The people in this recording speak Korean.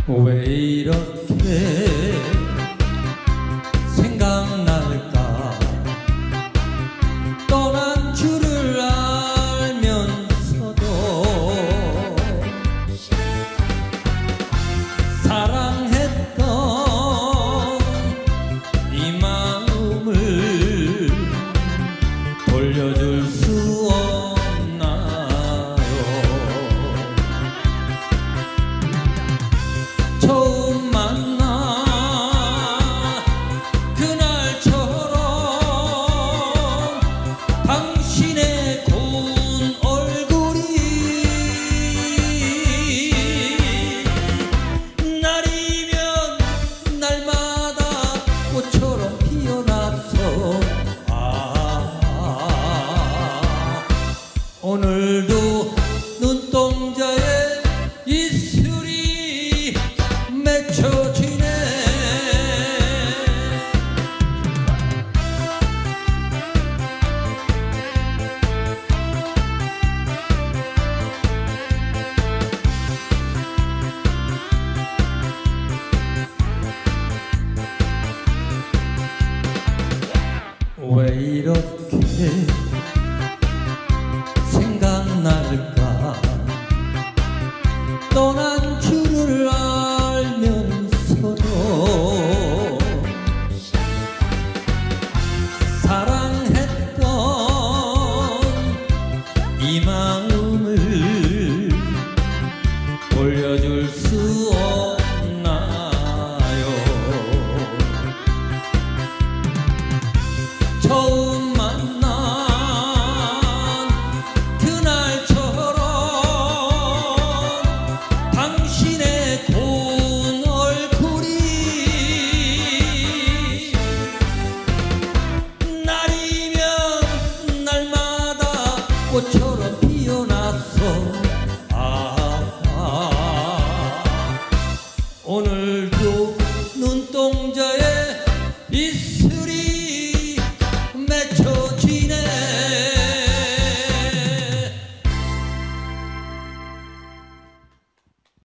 왜 이렇게 생각날까? 떠난 줄을 알면서도 사랑했던 이 마음을 돌려줄 수 없나요? 처음 만나 그날처럼 당신의 고운 얼굴이 날이면 날마다 꽃처럼 피어나서 오늘도 눈동자에 이슬이 맺혀지네. 왜 이렇게 생각날까? 떠난 줄을 알면서도 사랑했던 이 마음을 돌려줄 수